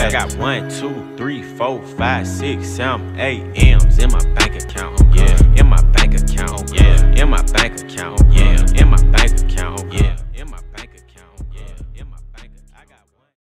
I got 1, 2, 3, 4, 5, 6, 7, 8 M's in my bank account. Yeah, in my bank